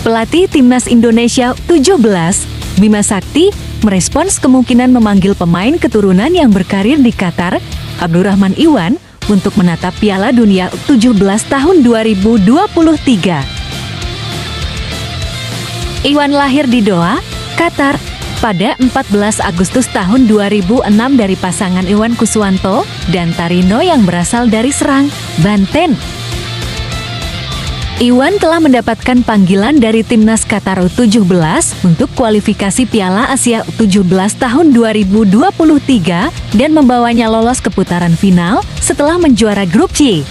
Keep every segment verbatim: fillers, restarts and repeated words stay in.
Pelatih Timnas Indonesia U tujuh belas, Bima Sakti, merespons kemungkinan memanggil pemain keturunan yang berkarir di Qatar, Abdurrahman Iwan, untuk menatap Piala Dunia U tujuh belas tahun dua ribu dua puluh tiga. Iwan lahir di Doha, Qatar, pada empat belas Agustus tahun dua ribu enam dari pasangan Iwan Kuswanto dan Tarino yang berasal dari Serang, Banten. Iwan telah mendapatkan panggilan dari Timnas Qatar U tujuh belas untuk kualifikasi Piala Asia U tujuh belas tahun dua ribu dua puluh tiga dan membawanya lolos ke putaran final setelah menjuara grup C.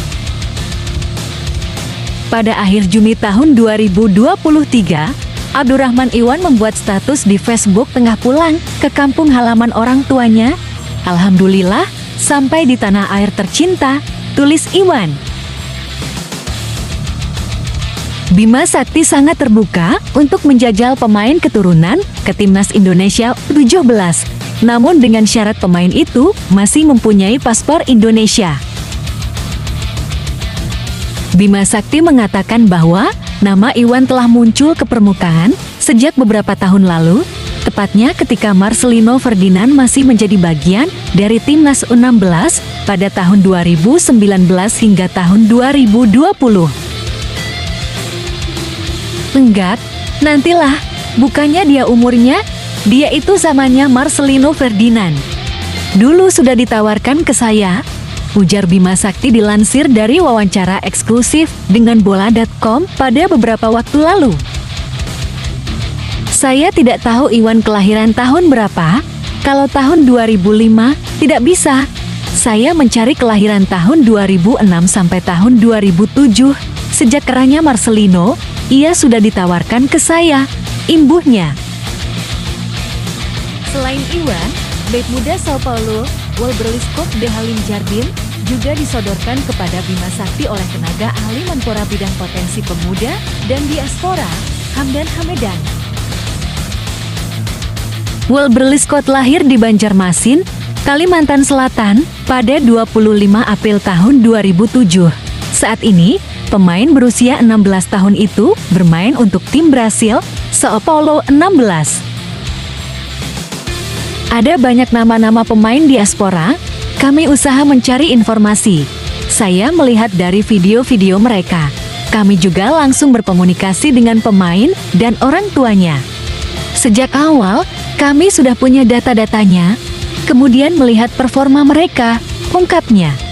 Pada akhir Juni tahun dua ribu dua puluh tiga, Abdurrahman Iwan membuat status di Facebook tengah pulang ke kampung halaman orang tuanya. "Alhamdulillah, sampai di tanah air tercinta," tulis Iwan. Bima Sakti sangat terbuka untuk menjajal pemain keturunan ke Timnas Indonesia U tujuh belas, namun dengan syarat pemain itu masih mempunyai paspor Indonesia. Bima Sakti mengatakan bahwa nama Iwan telah muncul ke permukaan sejak beberapa tahun lalu, tepatnya ketika Marcelino Ferdinand masih menjadi bagian dari Timnas U enam belas pada tahun dua ribu sembilan belas hingga tahun dua ribu dua puluh. "Enggak, nantilah, bukannya dia umurnya, dia itu zamannya Marcelino Ferdinand. Dulu sudah ditawarkan ke saya," ujar Bima Sakti dilansir dari wawancara eksklusif dengan bola titik com pada beberapa waktu lalu. "Saya tidak tahu Iwan kelahiran tahun berapa, kalau tahun dua ribu lima, tidak bisa. Saya mencari kelahiran tahun dua ribu enam sampai tahun dua ribu tujuh, sejak eranya Marcelino, ia sudah ditawarkan ke saya," imbuhnya. Selain Iwan, bek muda Sao Paulo, Wellbreliscope de Halim Jardine, juga disodorkan kepada Bima Sakti oleh tenaga ahli Menpora Bidang Potensi Pemuda dan Diaspora, Hamdan Hamedan. Wellbreliscope lahir di Banjarmasin, Kalimantan Selatan, pada dua puluh lima April tahun dua ribu tujuh. Saat ini, pemain berusia enam belas tahun itu bermain untuk tim Brasil, Sao Paulo enam belas. Ada banyak nama-nama pemain diaspora, kami usaha mencari informasi. Saya melihat dari video-video mereka. Kami juga langsung berkomunikasi dengan pemain dan orang tuanya. Sejak awal, kami sudah punya data-datanya, kemudian melihat performa mereka, ungkapnya.